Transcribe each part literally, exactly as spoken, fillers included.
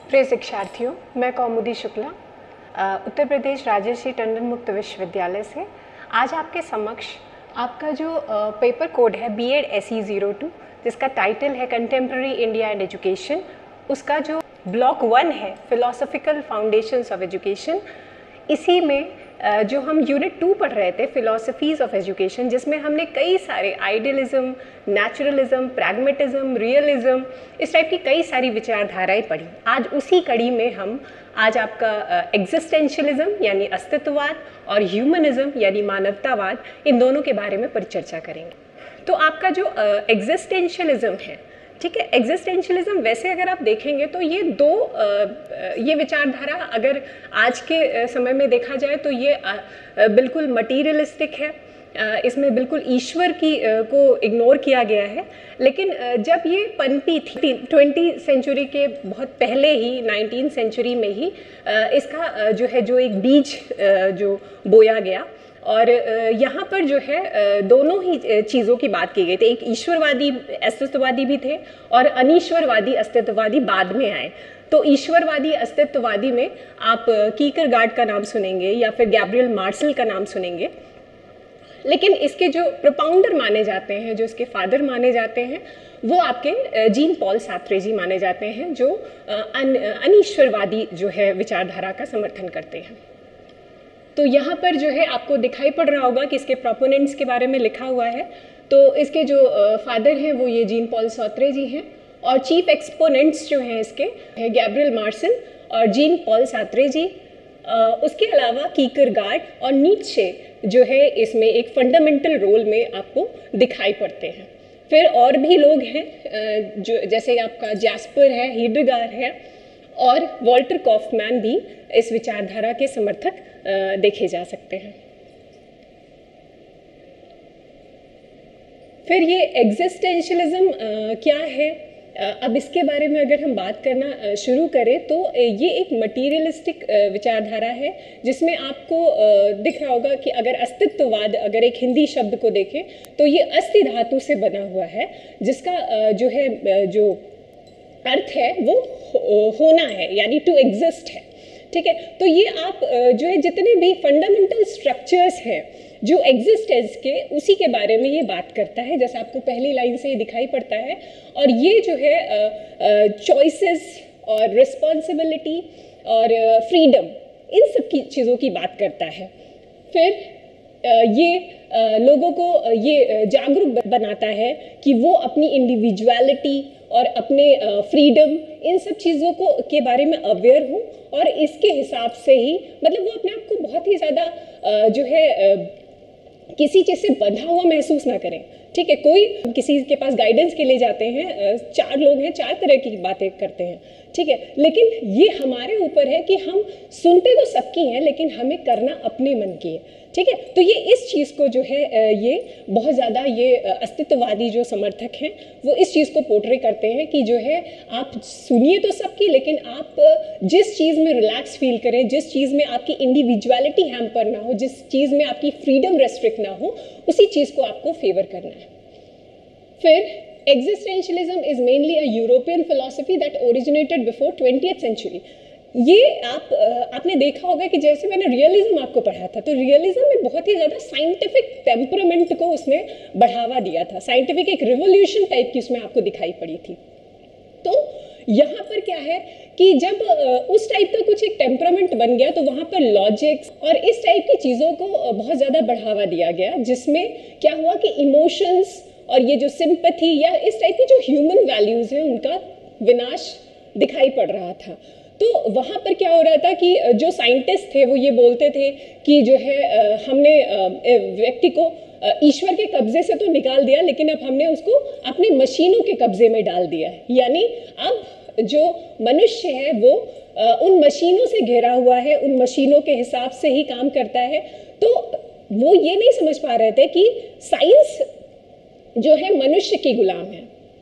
प्रिय शिक्षार्थियों, मैं कौमुदी शुक्ला उत्तर प्रदेश राजर्षि टंडन मुक्त विश्वविद्यालय से आज आपके समक्ष आपका जो पेपर कोड है B Ed S E zero two, जिसका टाइटल है कंटेम्प्रेरी इंडिया एंड एजुकेशन, उसका जो ब्लॉक वन है फिलोसफिकल फाउंडेशंस ऑफ एजुकेशन, इसी में जो हम यूनिट टू पढ़ रहे थे फिलोसफीज़ ऑफ एजुकेशन, जिसमें हमने कई सारे आइडियलिज्म, नेचुरलिज्म, प्रैग्मेटिज्म, रियलिज्म, इस टाइप की कई सारी विचारधाराएं पढ़ी। आज उसी कड़ी में हम आज आपका एग्जिस्टेंशियलिज्म यानी अस्तित्ववाद और ह्यूमनिज्म यानी मानवतावाद, इन दोनों के बारे में परिचर्चा करेंगे। तो आपका जो एग्जिस्टेंशियलिज्म है, ठीक है, एग्जिस्टेंशियलिज्म वैसे अगर आप देखेंगे तो ये दो ये विचारधारा अगर आज के समय में देखा जाए तो ये बिल्कुल मटीरियलिस्टिक है, इसमें बिल्कुल ईश्वर की को इग्नोर किया गया है। लेकिन जब ये पनपी थी ट्वेंटी सेंचुरी के बहुत पहले ही, नाइनटीन सेंचुरी में ही इसका जो है जो एक बीज जो बोया गया, और यहाँ पर जो है दोनों ही चीज़ों की बात की गई थी। एक ईश्वरवादी अस्तित्ववादी भी थे और अनीश्वरवादी अस्तित्ववादी बाद में आए। तो ईश्वरवादी अस्तित्ववादी में आप कीकरगार्ड का नाम सुनेंगे या फिर गैब्रियल मार्शल का नाम सुनेंगे, लेकिन इसके जो प्रोपाउंडर माने जाते हैं, जो इसके फादर माने जाते हैं, वो आपके जीन पॉल सार्त्रे जी माने जाते हैं, जो अन, अनीश्वरवादी जो है विचारधारा का समर्थन करते हैं। तो यहाँ पर जो है आपको दिखाई पड़ रहा होगा कि इसके प्रोपोनेंट्स के बारे में लिखा हुआ है। तो इसके जो फादर हैं वो ये जीन पॉल सार्त्रे जी हैं, और चीफ एक्सपोनेंट्स जो हैं इसके हैं गैब्रियल मार्शल और जीन पॉल सार्त्रे जी। उसके अलावा कीकरगार्ड और नीत्शे जो है इसमें एक फंडामेंटल रोल में आपको दिखाई पड़ते हैं। फिर और भी लोग हैं जो जैसे आपका जैस्पर है, हीडेगार है, और वॉल्टर कॉफमैन भी इस विचारधारा के समर्थक देखे जा सकते हैं। फिर ये एग्जिस्टेंशियलिज्म क्या है, अब इसके बारे में अगर हम बात करना शुरू करें तो ये एक मटीरियलिस्टिक विचारधारा है, जिसमें आपको दिख रहा होगा कि अगर अस्तित्ववाद, अगर एक हिंदी शब्द को देखें तो ये अस्थि धातु से बना हुआ है, जिसका जो है जो अर्थ है वो होना है, यानी टू एग्जिस्ट है। ठीक है, तो ये आप जो है जितने भी फंडामेंटल स्ट्रक्चर्स हैं जो एग्जिस्टेंस के, उसी के बारे में ये बात करता है, जैसा आपको पहली लाइन से ये दिखाई पड़ता है। और ये जो है चॉइसेस और रिस्पॉन्सिबिलिटी और फ्रीडम, इन सब की चीज़ों की बात करता है। फिर ये लोगों को ये जागरूक बनाता है कि वो अपनी इंडिविजुअलिटी और अपने फ्रीडम, इन सब चीज़ों को के बारे में अवेयर हो, और इसके हिसाब से ही मतलब वो अपने आप को बहुत ही ज़्यादा जो है किसी चीज़ से बंधा हुआ महसूस ना करें। ठीक है, कोई किसी के पास गाइडेंस के लिए जाते हैं, चार लोग हैं, चार तरह की बातें करते हैं, ठीक है, लेकिन ये हमारे ऊपर है कि हम सुनते तो सबकी हैं लेकिन हमें करना अपने मन की है। ठीक है, तो ये इस चीज़ को जो है ये बहुत ज़्यादा ये अस्तित्ववादी जो समर्थक हैं वो इस चीज़ को पोर्ट्रे करते हैं कि जो है आप सुनिए तो सबकी, लेकिन आप जिस चीज़ में रिलैक्स फील करें, जिस चीज़ में आपकी इंडिविजुअलिटी हैम्पर ना हो, जिस चीज़ में आपकी फ्रीडम रेस्ट्रिक्ट ना हो, उसी चीज़ को आपको फेवर करना है। फिर existentialism is mainly a European philosophy that originated before twentieth century. ये आप आपने देखा होगा कि जैसे मैंने रियलिज्म आपको पढ़ा था, तो रियलिज्म में बहुत ही ज़्यादा साइंटिफिक टेम्परामेंट को उसने बढ़ावा दिया था, साइंटिफिक एक रिवोल्यूशन टाइप की उसमें आपको दिखाई पड़ी थी। तो यहाँ पर क्या है कि जब उस टाइप का कुछ एक टेम्परामेंट बन गया तो वहाँ पर लॉजिक्स और इस टाइप की चीज़ों को बहुत ज़्यादा बढ़ावा दिया गया, जिसमें क्या हुआ कि इमोशंस और ये जो सिंपैथी या इस टाइप की जो ह्यूमन वैल्यूज़ हैं उनका विनाश दिखाई पड़ रहा था। तो वहाँ पर क्या हो रहा था कि जो साइंटिस्ट थे वो ये बोलते थे कि जो है हमने व्यक्ति को ईश्वर के कब्जे से तो निकाल दिया, लेकिन अब हमने उसको अपनी मशीनों के कब्जे में डाल दिया है, यानी अब जो मनुष्य है वो उन मशीनों से घिरा हुआ है, उन मशीनों के हिसाब से ही काम करता है। तो वो ये नहीं समझ पा रहे थे कि साइंस जो है मनुष्य की गुलाम है,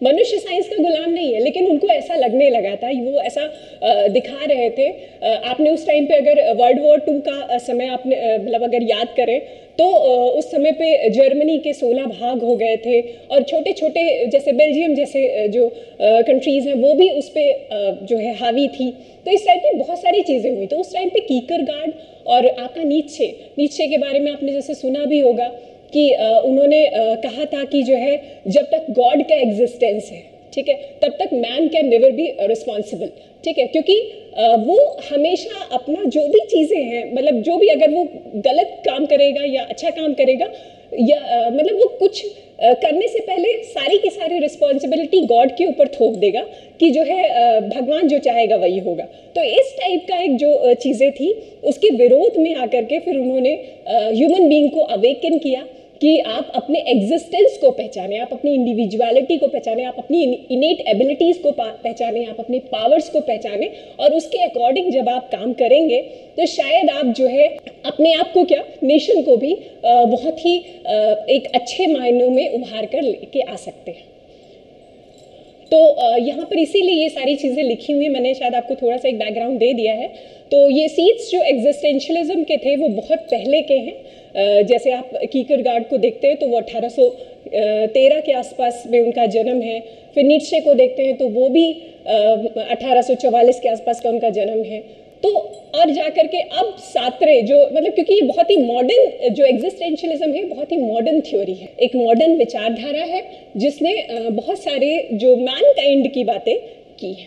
मनुष्य साइंस का गुलाम नहीं है, लेकिन उनको ऐसा लगने लगा था, वो ऐसा दिखा रहे थे। आपने उस टाइम पे अगर वर्ल्ड वॉर टू का समय आपने मतलब अगर याद करें तो उस समय पे जर्मनी के सोलह भाग हो गए थे, और छोटे छोटे जैसे बेल्जियम जैसे जो कंट्रीज़ हैं वो भी उस पर जो है हावी थी। तो इस टाइप की बहुत सारी चीज़ें हुई। तो उस टाइम पे कीकरगार्ड और आका नीत्शे नीत्शे के बारे में आपने जैसे सुना भी होगा कि उन्होंने कहा था कि जो है जब तक गॉड का एग्जिस्टेंस है, ठीक है, तब तक man can never be responsible, ठीक है, क्योंकि वो हमेशा अपना जो भी चीज़ें हैं, मतलब जो भी अगर वो गलत काम करेगा या अच्छा काम करेगा, या मतलब वो कुछ करने से पहले सारी की सारी रिस्पॉन्सिबिलिटी गॉड के ऊपर थोप देगा कि जो है भगवान जो चाहेगा वही होगा। तो इस टाइप का एक जो चीज़ें थी उसके विरोध में आकर के फिर उन्होंने ह्यूमन बीइंग को अवेकन किया कि आप अपने एग्जिस्टेंस को पहचानें, आप अपनी इंडिविजुअलिटी को पहचानें, आप अपनी इनेट एबिलिटीज़ को पहचानें, आप अपनी पावर्स को पहचानें, और उसके अकॉर्डिंग जब आप काम करेंगे तो शायद आप जो है अपने आप को क्या, नेशन को भी बहुत ही एक अच्छे मायनों में उभार कर लेके आ सकते हैं। तो यहाँ पर इसीलिए ये सारी चीज़ें लिखी हुई हैं। मैंने शायद आपको थोड़ा सा एक बैकग्राउंड दे दिया है। तो ये सीड्स जो एग्जिस्टेंशलिज्म के थे वो बहुत पहले के हैं। जैसे आप कीकरगार्ड को देखते हैं तो वो अठारह सौ तेरह के आसपास में उनका जन्म है। फिर नीत्शे को देखते हैं तो वो भी अठारह सौ चौवालीस के आसपास का उनका जन्म है। तो और जाकर के अब सात्रे जो मतलब, क्योंकि ये बहुत ही मॉडर्न जो एग्जिस्टेंशलिज्म है बहुत ही मॉडर्न थ्योरी है, एक मॉडर्न विचारधारा है जिसने बहुत सारे जो मैनकाइंड की बातें की हैं,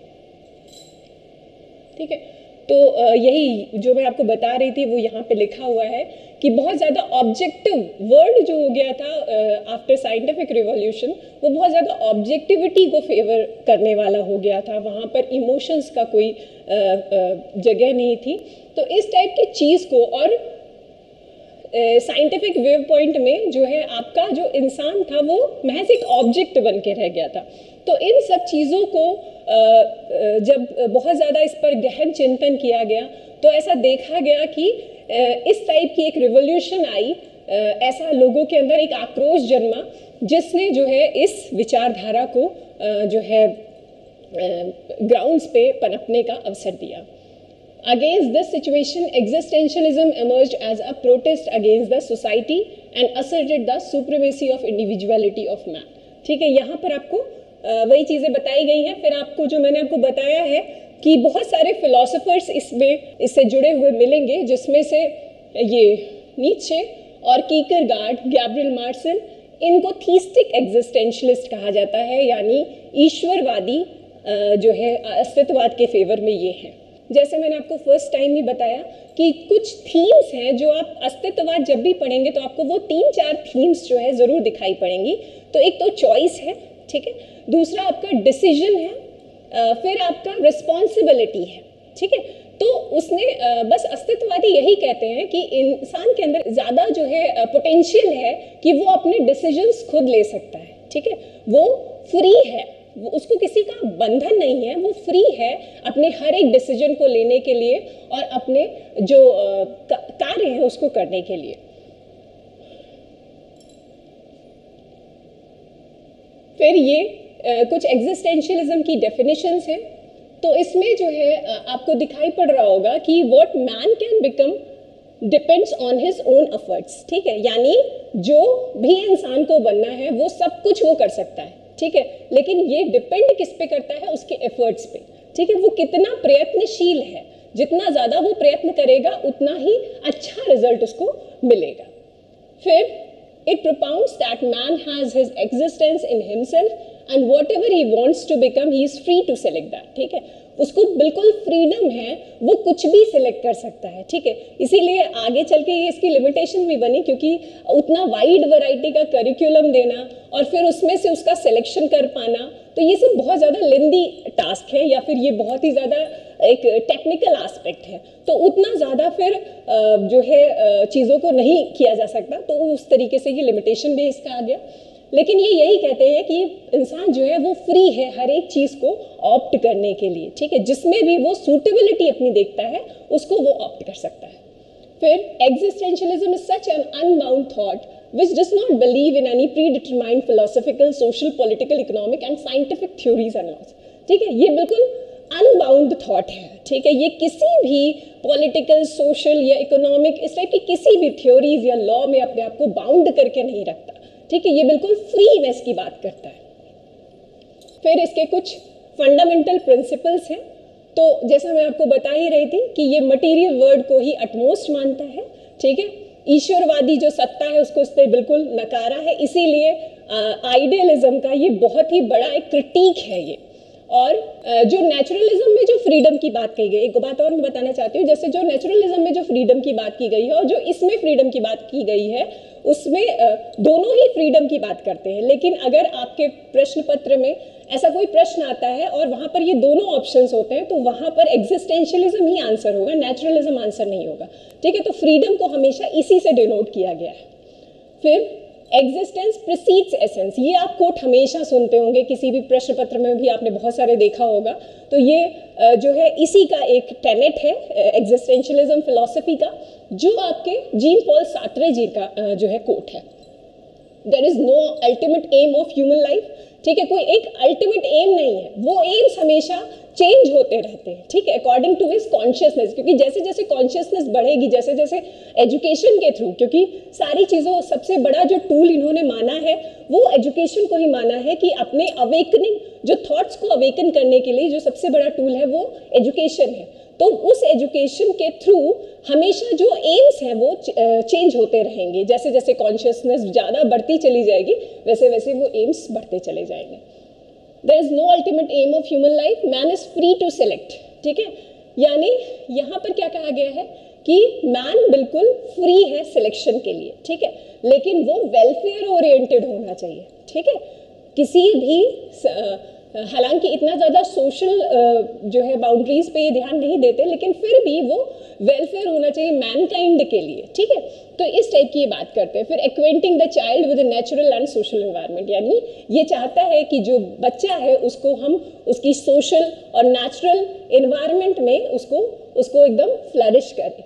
ठीक है। तो यही जो मैं आपको बता रही थी वो यहाँ पे लिखा हुआ है कि बहुत ज़्यादा ऑब्जेक्टिव वर्ल्ड जो हो गया था आफ्टर साइंटिफिक रिवॉल्यूशन, वो बहुत ज़्यादा ऑब्जेक्टिविटी को फेवर करने वाला हो गया था। वहाँ पर इमोशंस का कोई जगह नहीं थी। तो इस टाइप की चीज़ को, और साइंटिफिक व्यू पॉइंट में जो है आपका जो इंसान था वो महज एक ऑब्जेक्ट बन के रह गया था। तो इन सब चीज़ों को जब बहुत ज़्यादा इस पर गहन चिंतन किया गया तो ऐसा देखा गया कि इस टाइप की एक रिवॉल्यूशन आई, ऐसा लोगों के अंदर एक आक्रोश जन्मा जिसने जो है इस विचारधारा को जो है ग्राउंड्स पे पनपने का अवसर दिया। Against this situation, existentialism emerged as a protest against the society and asserted the supremacy of individuality of man. ठीक है, यहाँ पर आपको वही चीज़ें बताई गई हैं। फिर आपको जो मैंने आपको बताया है कि बहुत सारे फिलोसोफर्स इसमें इससे जुड़े हुए मिलेंगे, जिसमें से ये नीत्शे और कीकरगार्ड, गैब्रियल मार्सेल, इनको थीस्टिक एग्जिस्टेंशलिस्ट कहा जाता है, यानी ईश्वरवादी जो है अस्तित्ववाद के फेवर में ये हैं। जैसे मैंने आपको फर्स्ट टाइम ही बताया कि कुछ थीम्स हैं जो आप अस्तित्ववाद जब भी पढ़ेंगे तो आपको वो तीन चार थीम्स जो है ज़रूर दिखाई पड़ेंगी। तो एक तो चॉइस है, ठीक है, दूसरा आपका डिसीजन है, फिर आपका रिस्पॉन्सिबिलिटी है, ठीक है। तो उसने बस अस्तित्ववादी यही कहते हैं कि इंसान के अंदर ज़्यादा जो है पोटेंशियल है कि वो अपने डिसीजंस खुद ले सकता है, ठीक है, वो फ्री है, उसको किसी का बंधन नहीं है, वो फ्री है अपने हर एक डिसीजन को लेने के लिए और अपने जो कार्य है उसको करने के लिए। फिर ये कुछ एग्जिस्टेंशियलिज्म की डेफिनेशंस हैं। तो इसमें जो है आपको दिखाई पड़ रहा होगा कि what man can become depends on his own efforts, ठीक है, यानी जो भी इंसान को बनना है वो सब कुछ वो कर सकता है, ठीक है, लेकिन ये डिपेंड किस पे करता है, उसके एफर्ट्स पे, ठीक है, वो कितना प्रयत्नशील है, जितना ज़्यादा वो प्रयत्न करेगा उतना ही अच्छा रिजल्ट उसको मिलेगा। फिर it propounds that man has his existence in himself and whatever he wants to become he is free to select that, ठीक है, उसको बिल्कुल फ्रीडम है, वो कुछ भी सिलेक्ट कर सकता है, ठीक है। इसीलिए आगे चल के ये इसकी लिमिटेशन भी बनी, क्योंकि उतना वाइड वैरायटी का करिकुलम देना और फिर उसमें से उसका सिलेक्शन कर पाना, तो ये सब बहुत ज़्यादा लेंदी टास्क है, या फिर ये बहुत ही ज़्यादा एक टेक्निकल एस्पेक्ट है, तो उतना ज़्यादा फिर जो है चीज़ों को नहीं किया जा सकता, तो उस तरीके से ये लिमिटेशन भी इसका आ गया। लेकिन ये यही कहते हैं कि इंसान जो है वो फ्री है हर एक चीज़ को ऑप्ट करने के लिए, ठीक है, जिसमें भी वो सूटेबिलिटी अपनी देखता है उसको वो ऑप्ट कर सकता है। फिर existentialism is such an unbound thought which does not believe in any predetermined philosophical, social, political, economic and scientific theories and laws. ठीक है, ये बिल्कुल अनबाउंड थॉट है, ठीक है, ये किसी भी पॉलिटिकल, सोशल या इकोनॉमिक इस टाइप की किसी भी थ्योरीज या लॉ में अपने आप को बाउंड करके नहीं रखता, ठीक है, ये बिल्कुल फ्रीनेस की बात करता है। फिर इसके कुछ फंडामेंटल प्रिंसिपल्स हैं। तो जैसा मैं आपको बता ही रही थी कि ये मटीरियल वर्ल्ड को ही अटमोस्ट मानता है, ठीक है, ईश्वरवादी जो सत्ता है उसको इसने बिल्कुल नकारा है, इसीलिए आइडियलिज्म का ये बहुत ही बड़ा एक क्रिटिक है ये। और जो नेचुरलिज्म में जो फ्रीडम की बात कही गई, एक बात और मैं बताना चाहती हूँ, जैसे जो नेचुरलिज्म में जो फ्रीडम की बात की गई है और जो इसमें फ्रीडम की बात की गई है, उसमें दोनों ही फ्रीडम की बात करते हैं, लेकिन अगर आपके प्रश्न पत्र में ऐसा कोई प्रश्न आता है और वहाँ पर ये दोनों ऑप्शंस होते हैं, तो वहाँ पर एग्जिस्टेंशियलिज्म ही आंसर होगा, नेचुरलिज्म आंसर नहीं होगा, ठीक है। तो फ्रीडम को हमेशा इसी से डिनोट किया गया है। फिर एग्जिस्टेंस प्रिसीड्स एसेंस, ये आप कोट हमेशा सुनते होंगे, किसी भी प्रश्न पत्र में भी आपने बहुत सारे देखा होगा। तो ये जो है इसी का एक टेनेट है एग्जिस्टेंशियलिज्म फिलॉसफी का, जो आपके जीन पॉल सार्त्रे जी का जो है कोट है। There is no ultimate aim of human life, ठीक है, कोई एक अल्टीमेट एम नहीं है, वो एम्स हमेशा चेंज होते रहते हैं, ठीक है, अकॉर्डिंग टू हिज कॉन्शियसनेस, क्योंकि जैसे जैसे कॉन्शियसनेस बढ़ेगी, जैसे जैसे एजुकेशन के थ्रू, क्योंकि सारी चीज़ों सबसे बड़ा जो टूल इन्होंने माना है वो एजुकेशन को ही माना है कि अपने अवेकनिंग, जो थॉट्स को अवेकन करने के लिए जो सबसे बड़ा टूल है वो एजुकेशन है। तो उस एजुकेशन के थ्रू हमेशा जो एम्स हैं वो चेंज होते रहेंगे, जैसे जैसे कॉन्शियसनेस ज़्यादा बढ़ती चली जाएगी वैसे वैसे वो एम्स बढ़ते चले जाएंगे। There is no ultimate aim of human life, man is free to select, ठीक है, यानी यहाँ पर क्या कहा गया है कि मैन बिल्कुल फ्री है सिलेक्शन के लिए, ठीक है, लेकिन वो वेलफेयर ओरिएंटेड होना चाहिए, ठीक है, किसी भी हालांकि इतना ज़्यादा सोशल जो है बाउंड्रीज पे ये ध्यान नहीं देते, लेकिन फिर भी वो वेलफेयर होना चाहिए मैनकाइंड के लिए, ठीक है। तो इस टाइप की ये बात करते हैं। फिर acquainting the child with natural and social environment, यानी ये चाहता है कि जो बच्चा है उसको हम उसकी सोशल और नेचुरल एनवायरनमेंट में उसको उसको एकदम फ्लरिश करें।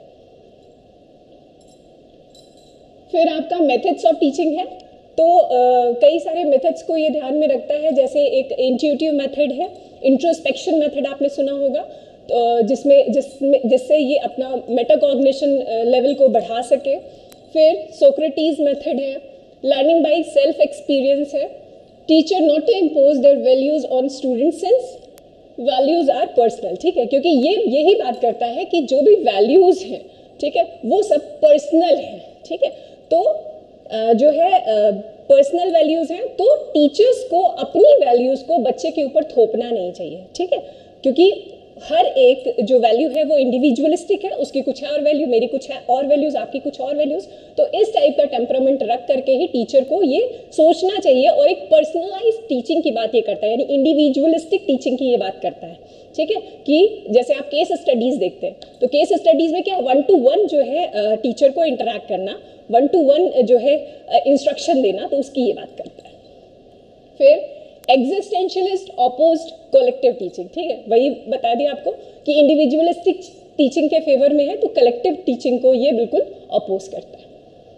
फिर आपका मेथड्स ऑफ टीचिंग है, तो uh, कई सारे मेथड्स को ये ध्यान में रखता है, जैसे एक इंट्यूटिव मेथड है, इंट्रोस्पेक्शन मेथड आपने सुना होगा, तो जिसमें जिसमें जिससे ये अपना मेटाकॉग्निशन लेवल को बढ़ा सके। फिर सोक्रेटिस मेथड है, लर्निंग बाय सेल्फ एक्सपीरियंस है, teacher not to impose their values on student since values are personal, ठीक है, क्योंकि ये यही बात करता है कि जो भी वैल्यूज हैं, ठीक है, वो सब पर्सनल हैं, ठीक है। तो जो है पर्सनल वैल्यूज हैं, तो टीचर्स को अपनी वैल्यूज को बच्चे के ऊपर थोपना नहीं चाहिए, ठीक है, क्योंकि हर एक जो वैल्यू है वो इंडिविजुअलिस्टिक है, उसकी कुछ है और वैल्यू, मेरी कुछ है और वैल्यूज, आपकी कुछ और वैल्यूज। तो इस टाइप का टेम्परामेंट रख करके ही टीचर को ये सोचना चाहिए, और एक पर्सनलाइज टीचिंग की बात ये करता है, यानी इंडिविजुअलिस्टिक टीचिंग की ये बात करता है, ठीक है, कि जैसे आप केस स्टडीज देखते हैं, तो केस स्टडीज में क्या वन टू वन जो है टीचर को इंटरेक्ट करना, वन टू वन जो है इंस्ट्रक्शन देना, तो उसकी ये बात करता है। फिर एग्जिस्टेंशियलिस्ट ऑपोज्ड कलेक्टिव टीचिंग, ठीक है, वही बता दिया आपको कि इंडिविजुअलिस्टिक टीचिंग के फेवर में है, तो कलेक्टिव टीचिंग को ये बिल्कुल अपोज करता है।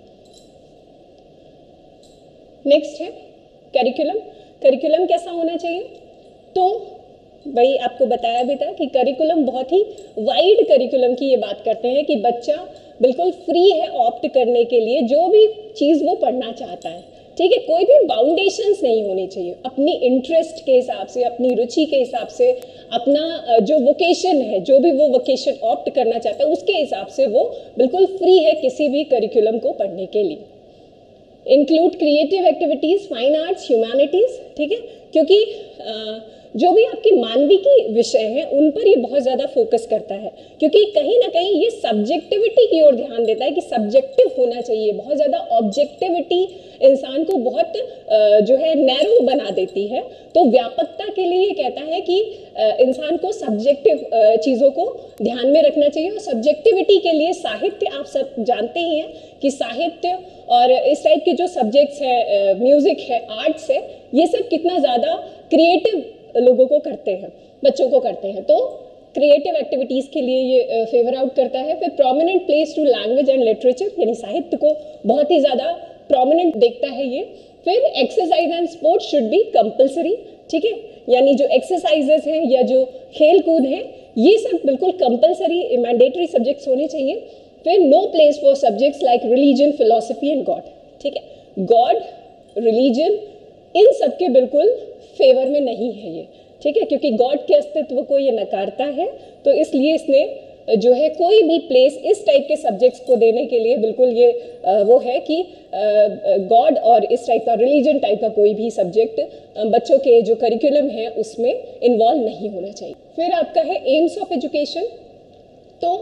नेक्स्ट है करिकुलम। करिकुलम कैसा होना चाहिए, तो वही आपको बताया भी था कि करिकुलम बहुत ही वाइड करिकुलम की ये बात करते हैं कि बच्चा बिल्कुल फ्री है ऑप्ट करने के लिए जो भी चीज़ वो पढ़ना चाहता है, ठीक है, कोई भी बाउंडेशंस नहीं होनी चाहिए, अपनी इंटरेस्ट के हिसाब से, अपनी रुचि के हिसाब से, अपना जो वोकेशन है, जो भी वो वोकेशन ऑप्ट करना चाहता है उसके हिसाब से वो बिल्कुल फ्री है किसी भी करिकुलम को पढ़ने के लिए। Include creative activities, fine arts, humanities, ठीक है, क्योंकि आ, जो भी आपके मानविकी विषय हैं उन पर ये बहुत ज़्यादा फोकस करता है, क्योंकि कहीं ना कहीं ये सब्जेक्टिविटी की ओर ध्यान देता है कि सब्जेक्टिव होना चाहिए, बहुत ज़्यादा ऑब्जेक्टिविटी इंसान को बहुत जो है नैरो बना देती है। तो व्यापकता के लिए ये कहता है कि इंसान को सब्जेक्टिव चीज़ों को ध्यान में रखना चाहिए, और सब्जेक्टिविटी के लिए साहित्य, आप सब जानते ही हैं कि साहित्य और इस टाइप के जो सब्जेक्ट्स है, म्यूज़िक है, आर्ट्स है, ये सब कितना ज़्यादा क्रिएटिव लोगों को करते हैं, बच्चों को करते हैं, तो क्रिएटिव एक्टिविटीज़ के लिए ये फेवर आउट करता है। फिर prominent place to language and literature, यानी साहित्य को बहुत ही ज़्यादा प्रोमिनेंट देखता है ये। फिर exercise and sport should be compulsory, ठीक है, यानी जो एक्सरसाइजेस हैं या जो खेल कूद हैं ये सब बिल्कुल कंपलसरी मैंडेटरी सब्जेक्ट्स होने चाहिए। फिर no place for subjects like religion, philosophy and God, ठीक है, गॉड, रिलीजन इन सब के बिल्कुल फेवर में नहीं है ये, ठीक है, क्योंकि गॉड के अस्तित्व को ये नकारता है, तो इसलिए इसने जो है कोई भी प्लेस इस टाइप के सब्जेक्ट्स को देने के लिए बिल्कुल ये वो है कि गॉड और इस टाइप का रिलीजन टाइप का कोई भी सब्जेक्ट बच्चों के जो करिकुलम है उसमें इन्वॉल्व नहीं होना चाहिए। फिर आपका है एम्स ऑफ एजुकेशन, तो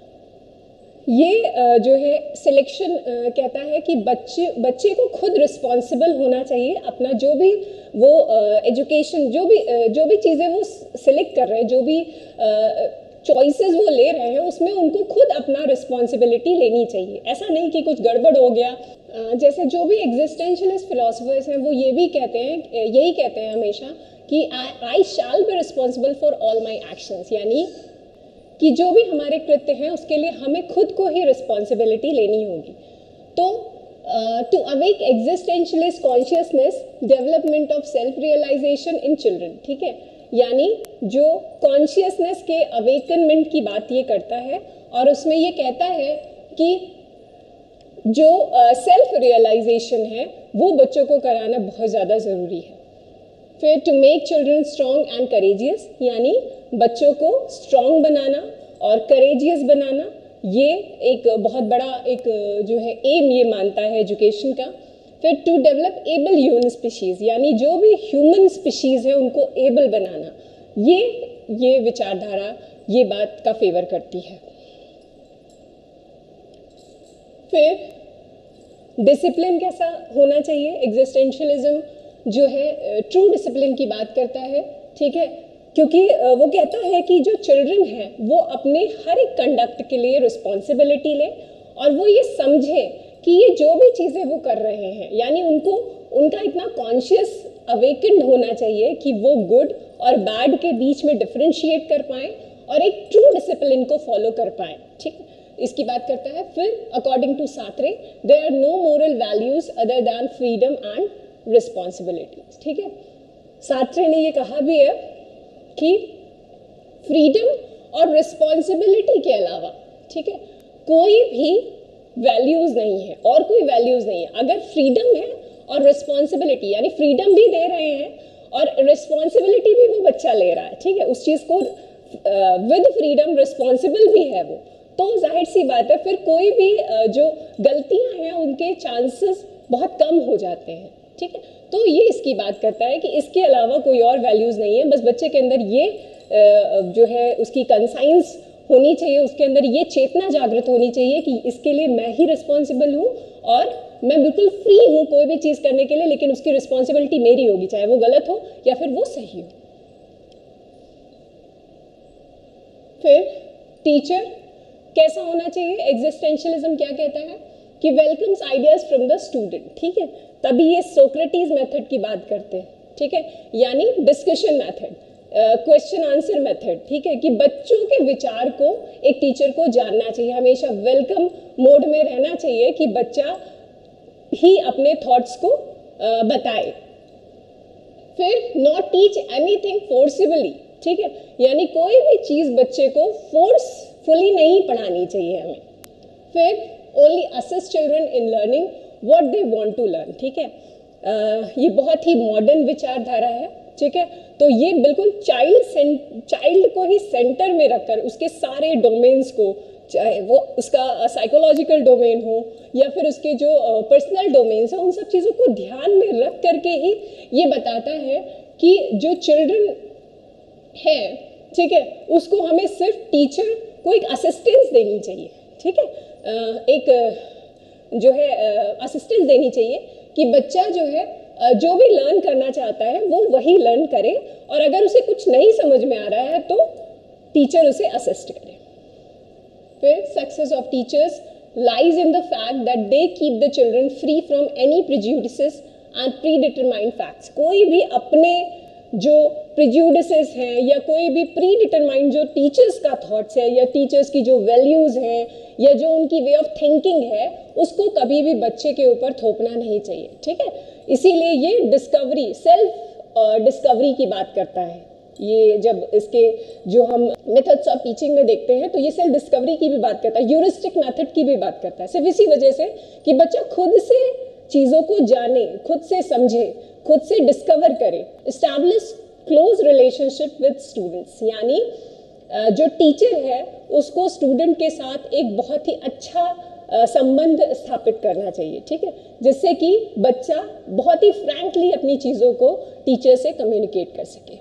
ये जो है सिलेक्शन कहता है कि बच्चे बच्चे को खुद रिस्पॉन्सिबल होना चाहिए अपना जो भी वो एजुकेशन जो भी जो भी चीज़ें वो सिलेक्ट कर रहे हैं, जो भी चॉइसेस वो ले रहे हैं उसमें उनको खुद अपना रिस्पॉन्सिबिलिटी लेनी चाहिए। ऐसा नहीं कि कुछ गड़बड़ हो गया, जैसे जो भी एग्जिस्टेंशियलिस्ट फिलोसफर्स हैं वो ये भी कहते हैं, यही कहते हैं हमेशा कि I shall be responsible for all my actions, यानी कि जो भी हमारे कृत्य हैं उसके लिए हमें खुद को ही रिस्पॉन्सिबिलिटी लेनी होगी। तो to awake existentialist consciousness, development of self realisation in children, ठीक है, यानी जो कॉन्शियसनेस के अवेकनमेंट की बात ये करता है और उसमें ये कहता है कि जो सेल्फ uh, रियलाइजेशन है वो बच्चों को कराना बहुत ज़्यादा ज़रूरी है। फिर to make children strong and courageous, यानी बच्चों को स्ट्रॉन्ग बनाना और करेजियस बनाना, ये एक बहुत बड़ा एक जो है एम ये मानता है एजुकेशन का। फिर to develop able human species, यानी जो भी ह्यूमन स्पीशीज़ है उनको एबल बनाना, ये ये विचारधारा ये बात का फेवर करती है। फिर डिसिप्लिन कैसा होना चाहिए, एग्जिस्टेंशियलिज्म जो है ट्रू डिसिप्लिन की बात करता है, ठीक है, क्योंकि वो कहता है कि जो चिल्ड्रन है वो अपने हर एक कंडक्ट के लिए रिस्पॉन्सिबिलिटी ले और वो ये समझे कि ये जो भी चीज़ें वो कर रहे हैं, यानी उनको उनका इतना कॉन्शियस अवेकेंड होना चाहिए कि वो गुड और बैड के बीच में डिफरेंशिएट कर पाएँ और एक ट्रू डिसिप्लिन को फॉलो कर पाएँ, ठीक, इसकी बात करता है। फिर according to Sartre, there are no moral values other than freedom and responsibilities, ठीक है, सात्रे ने ये कहा भी है कि फ्रीडम और रिस्पॉन्सिबिलिटी के अलावा, ठीक है, कोई भी वैल्यूज़ नहीं है और कोई वैल्यूज़ नहीं है। अगर फ्रीडम है और रिस्पॉन्सिबिलिटी, यानी फ्रीडम भी दे रहे हैं और रिस्पॉन्सिबिलिटी भी वो बच्चा ले रहा है, ठीक है, उस चीज़ को विद फ्रीडम रिस्पॉन्सिबल भी है वो, तो जाहिर सी बात है फिर कोई भी uh, जो गलतियां हैं उनके चांसेस बहुत कम हो जाते हैं, ठीक है। तो ये इसकी बात करता है कि इसके अलावा कोई और वैल्यूज़ नहीं है, बस बच्चे के अंदर ये uh, जो है उसकी कंसाइंस होनी चाहिए, उसके अंदर ये चेतना जागृत होनी चाहिए कि इसके लिए मैं ही रिस्पॉन्सिबल हूँ और मैं बिल्कुल फ्री हूँ कोई भी चीज़ करने के लिए, लेकिन उसकी रिस्पॉन्सिबिलिटी मेरी होगी, चाहे वो गलत हो या फिर वो सही हो। फिर टीचर कैसा होना चाहिए, एग्जिस्टेंशियलिज्म क्या कहता है कि welcomes ideas from the student, ठीक है, तभी ये सोक्रेटिस मेथड की बात करते हैं, ठीक है, यानी discussion method, question answer method, ठीक है, कि बच्चों के विचार को एक टीचर को जानना चाहिए, हमेशा वेलकम मोड में रहना चाहिए कि बच्चा ही अपने थॉट्स को uh, बताए। फिर नॉट टीच एनीथिंग फोर्सिबली, ठीक है, यानी कोई भी चीज़ बच्चे को फोर्सफुली नहीं पढ़ानी चाहिए हमें। फिर only assist children in learning what they want to learn, ठीक है, uh, ये बहुत ही मॉडर्न विचारधारा है, ठीक है, तो ये बिल्कुल चाइल्ड चाइल्ड को ही सेंटर में रखकर उसके सारे डोमेन्स को, चाहे वो उसका साइकोलॉजिकल डोमेन हो या फिर उसके जो पर्सनल डोमेन्स हैं, उन सब चीज़ों को ध्यान में रख करके ही ये बताता है कि जो चिल्ड्रन है, ठीक है, उसको हमें सिर्फ टीचर को एक असिस्टेंस देनी चाहिए, ठीक है, एक जो है असिस्टेंस देनी चाहिए कि बच्चा जो है जो भी लर्न करना चाहता है वो वही लर्न करे और अगर उसे कुछ नहीं समझ में आ रहा है तो टीचर उसे असिस्ट करे। फिर success of teachers lies in the fact that they keep the children free from any prejudices and predetermined facts, कोई भी अपने जो प्रिजुडिसेस हैं या कोई भी प्री डिटरमाइंड जो टीचर्स का थॉट्स है या टीचर्स की जो वैल्यूज़ हैं या जो उनकी वे ऑफ थिंकिंग है, उसको कभी भी बच्चे के ऊपर थोपना नहीं चाहिए, ठीक है। इसीलिए ये डिस्कवरी, सेल्फ डिस्कवरी की बात करता है। ये जब इसके जो हम मेथड्स ऑफ टीचिंग में देखते हैं तो ये सेल्फ डिस्कवरी की भी बात करता है, ह्यूरिस्टिक मेथड की भी बात करता है, सिर्फ इसी वजह से कि बच्चा खुद से चीज़ों को जाने, खुद से समझे, खुद से डिस्कवर करे। Establish close relationship with students, यानी जो टीचर है उसको स्टूडेंट के साथ एक बहुत ही अच्छा संबंध स्थापित करना चाहिए, ठीक है, जिससे कि बच्चा बहुत ही फ्रैंकली अपनी चीज़ों को टीचर से कम्युनिकेट कर सके।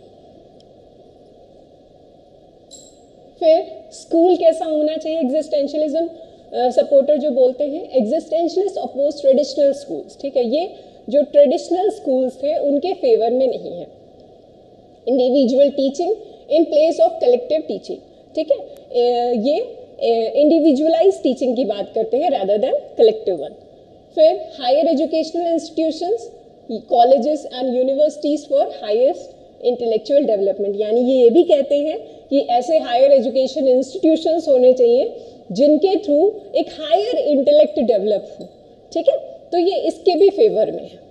फिर स्कूल कैसा होना चाहिए? एग्जिस्टेंशियलिज्म सपोर्टर जो बोलते हैं, एग्जिस्टेंशियलिस्ट अपोज ट्रेडिशनल स्कूल्स, ठीक है, ये जो ट्रेडिशनल स्कूल्स थे उनके फेवर में नहीं है। Individual teaching in place of collective teaching, ठीक है, ये इंडिविजुअलाइज टीचिंग की बात करते हैं rather than कलेक्टिव वन। फिर higher educational institutions, colleges and universities for highest intellectual development, यानी ये ये भी कहते हैं कि ऐसे हायर एजुकेशन इंस्टीट्यूशंस होने चाहिए जिनके थ्रू एक हायर इंटेलेक्ट डेवलप हो, ठीक है, तो ये इसके भी फेवर में है।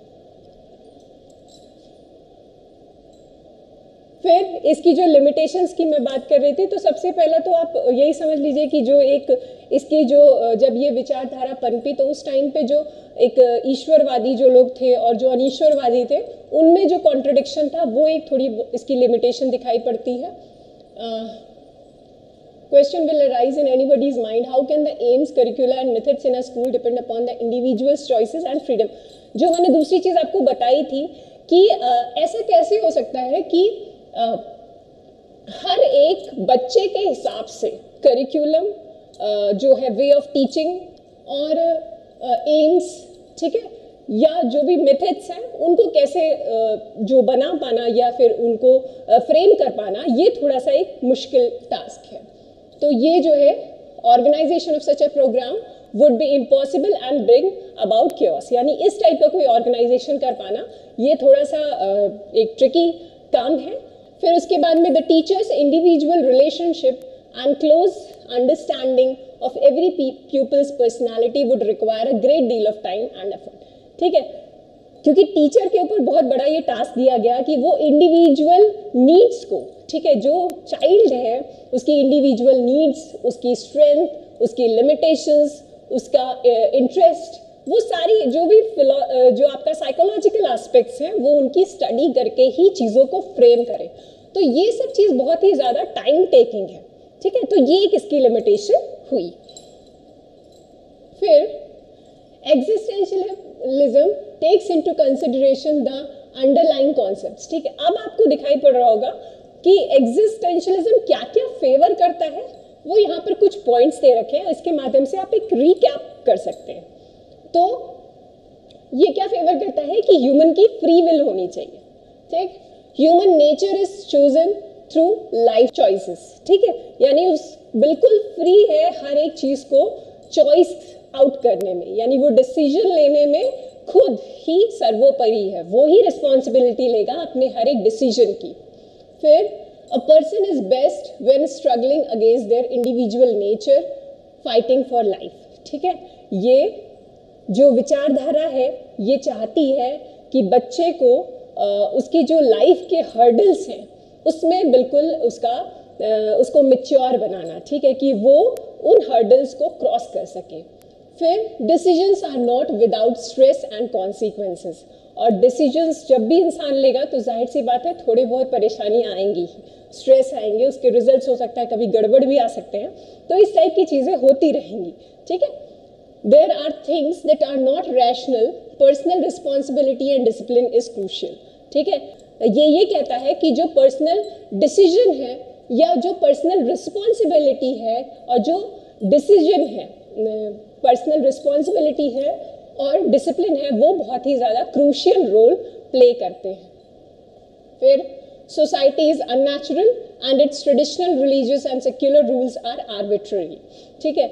फिर इसकी जो लिमिटेशंस की मैं बात कर रही थी, तो सबसे पहला तो आप यही समझ लीजिए कि जो एक इसकी जो जब ये विचारधारा पनपी तो उस टाइम पे जो एक ईश्वरवादी जो लोग थे और जो अनीश्वरवादी थे उनमें जो कॉन्ट्रडिक्शन था वो एक थोड़ी इसकी लिमिटेशन दिखाई पड़ती है। Question will arise in anybody's mind, how can the aims, curricula and methods in a school depend upon the individual's choices and freedom? जो मैंने दूसरी चीज़ आपको बताई थी कि uh, ऐसा कैसे हो सकता है कि uh, हर एक बच्चे के हिसाब से करिकुलम uh, जो है वे ऑफ टीचिंग और एम्स uh, ठीक है, या जो भी मेथड्स हैं उनको कैसे uh, जो बना पाना या फिर उनको फ्रेम uh, कर पाना, ये थोड़ा सा एक मुश्किल टास्क है। तो ये जो है organisation of such a programme would be impossible and bring about chaos, यानी इस टाइप का कोई ऑर्गेनाइजेशन कर पाना ये थोड़ा सा uh, एक ट्रिकी काम है। फिर उसके बाद में the teachers individual relationship and close understanding of every pupil's personality would require a great deal of time and effort, ठीक है, क्योंकि टीचर के ऊपर बहुत बड़ा ये टास्क दिया गया कि वो इंडिविजुअल नीड्स को, ठीक है, जो चाइल्ड है उसकी इंडिविजुअल नीड्स, उसकी स्ट्रेंथ, उसकी लिमिटेशंस, उसका इंटरेस्ट, वो सारी जो भी जो आपका साइकोलॉजिकल एस्पेक्ट्स हैं वो उनकी स्टडी करके ही चीज़ों को फ्रेम करें। तो ये सब चीज़ बहुत ही ज़्यादा टाइम टेकिंग है, ठीक है, तो ये एक इसकी लिमिटेशन हुई। फिर existentialism takes into consideration the underlying concepts, ठीक है, अब आपको दिखाई पड़ रहा होगा कि एग्जिस्टेंशियलिज्म क्या क्या फेवर करता है, वो यहाँ पर कुछ पॉइंट्स दे रखे हैं, इसके माध्यम से आप एक रिकैप कर सकते हैं। तो ये क्या फेवर करता है कि ह्यूमन की फ्री विल होनी चाहिए, ठीक, human nature is chosen through life choices, ठीक है, यानी उस बिल्कुल फ्री है हर एक चीज को चॉइस आउट करने में, यानी वो डिसीजन लेने में खुद ही सर्वोपरि है, वो ही रिस्पॉन्सिबिलिटी लेगा अपने हर एक डिसीजन की। फिर a person is best when struggling against their individual nature fighting for life, ठीक है, ये जो विचारधारा है ये चाहती है कि बच्चे को आ, उसकी जो लाइफ के हर्डल्स हैं उसमें बिल्कुल उसका आ, उसको मैच्योर बनाना, ठीक है, कि वो उन हर्डल्स को क्रॉस कर सके। फिर decisions are not without stress and consequences, और डिसीजंस जब भी इंसान लेगा तो जाहिर सी बात है थोड़ी बहुत परेशानियां आएंगी ही, स्ट्रेस आएंगे, उसके रिजल्ट्स हो सकता है कभी गड़बड़ भी आ सकते हैं, तो इस टाइप की चीज़ें होती रहेंगी, ठीक है। There are things that are not rational, personal responsibility and discipline is crucial, ठीक है, ये ये कहता है कि जो पर्सनल डिसीजन है या जो पर्सनल रिस्पॉन्सिबिलिटी है और जो डिसीजन है, पर्सनल रिस्पॉन्सिबिलिटी है और डिसिप्लिन है, वो बहुत ही ज़्यादा क्रूशियल रोल प्ले करते हैं। फिर society is unnatural and its traditional religious and secular rules are arbitrary, ठीक है,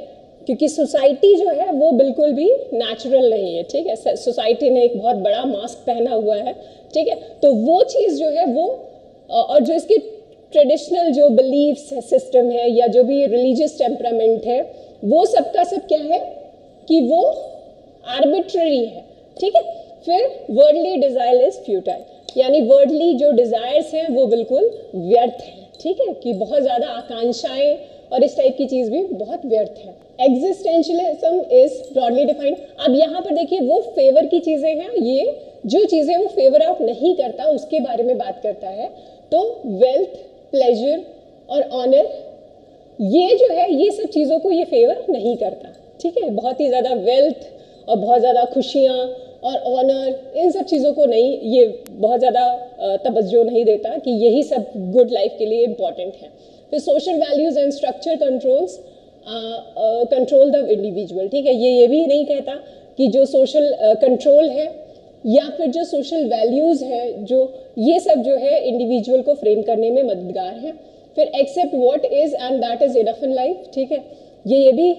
क्योंकि सोसाइटी जो है वो बिल्कुल भी नेचुरल नहीं है, ठीक है। सोसाइटी ने एक बहुत बड़ा मास्क पहना हुआ है, ठीक है। तो वो चीज़ जो है वो और जो इसकी ट्रेडिशनल जो बिलीफ्स सिस्टम है या जो भी रिलीजियस टेम्परामेंट है, वो सब का सब क्या है कि वो आर्बिट्ररी है, ठीक है। फिर वर्डली डिजायर इज फ्यूटाइल, यानी वर्डली जो डिजायर्स हैं वो बिल्कुल व्यर्थ हैं, ठीक है, कि बहुत ज़्यादा आकांक्षाएं और इस टाइप की चीज़ भी बहुत व्यर्थ है। Existentialism is broadly defined. अब यहाँ पर देखिए वो फेवर की चीज़ें हैं, ये जो चीज़ें वो फेवर आउट नहीं करता उसके बारे में बात करता है। तो वेल्थ, प्लेजर और ऑनर, ये जो है ये सब चीज़ों को ये फेवर नहीं करता, ठीक है। बहुत ही ज़्यादा वेल्थ और बहुत ज़्यादा खुशियाँ और ऑनर, इन सब चीज़ों को नहीं, ये बहुत ज़्यादा तवज्जो नहीं देता कि यही सब गुड लाइफ के लिए इम्पॉर्टेंट है। फिर social values and structure controls control the individual, ठीक है। ये ये भी नहीं कहता कि जो सोशल कंट्रोल uh, है या फिर जो सोशल वैल्यूज़ है, जो ये सब जो है इंडिविजुअल को फ्रेम करने में मददगार है। फिर accept what is and that is enough in life, ठीक है। ये ये भी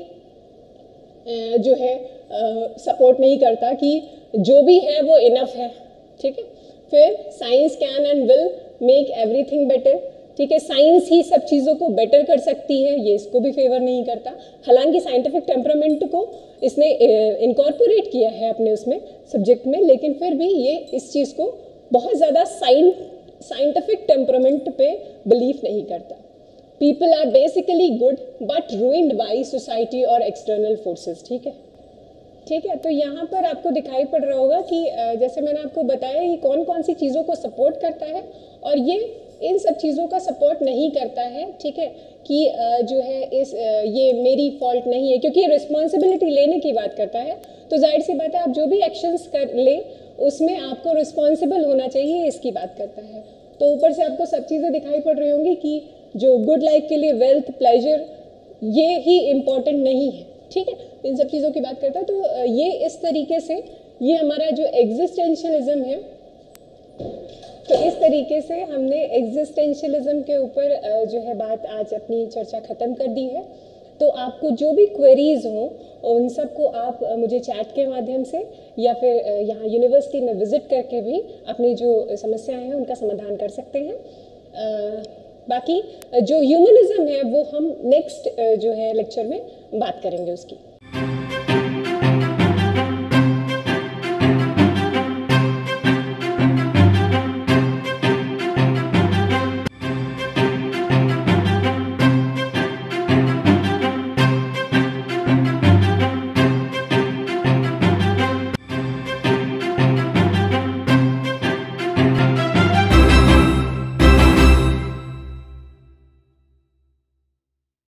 uh, जो है सपोर्ट uh, नहीं करता कि जो भी है वो इनफ है, ठीक है। फिर science can and will make everything better, ठीक है। साइंस ही सब चीज़ों को बेटर कर सकती है, ये इसको भी फेवर नहीं करता। हालांकि साइंटिफिक टेम्परामेंट को इसने इनकॉर्पोरेट किया है अपने उसमें सब्जेक्ट में, लेकिन फिर भी ये इस चीज़ को बहुत ज़्यादा साइन साइंटिफिक टेम्परामेंट पे बिलीव नहीं करता। People are basically good but ruined by society और एक्सटर्नल फोर्सेस, ठीक है, ठीक है। तो यहाँ पर आपको दिखाई पड़ रहा होगा कि जैसे मैंने आपको बताया ये कौन कौन सी चीज़ों को सपोर्ट करता है और ये इन सब चीज़ों का सपोर्ट नहीं करता है, ठीक है, कि जो है इस ये मेरी फॉल्ट नहीं है, क्योंकि रिस्पॉन्सिबिलिटी लेने की बात करता है। तो जाहिर सी बात है आप जो भी एक्शंस कर ले उसमें आपको रिस्पॉन्सिबल होना चाहिए, इसकी बात करता है। तो ऊपर से आपको सब चीज़ें दिखाई पड़ रही होंगी कि जो गुड लाइफ के लिए वेल्थ, प्लेजर, ये ही इम्पॉर्टेंट नहीं है, ठीक है, इन सब चीज़ों की बात करता है। तो ये इस तरीके से ये हमारा जो एग्जिस्टेंशियलिज्म है, तो इस तरीके से हमने एग्जिस्टेंशियलिज्म के ऊपर जो है बात आज अपनी चर्चा ख़त्म कर दी है। तो आपको जो भी क्वेरीज हों उन सबको आप मुझे चैट के माध्यम से या फिर यहाँ यूनिवर्सिटी में विज़िट करके भी अपनी जो समस्याएं हैं उनका समाधान कर सकते हैं। बाकी जो ह्यूमनिज़्म है वो हम नेक्स्ट जो है लेक्चर में बात करेंगे उसकी।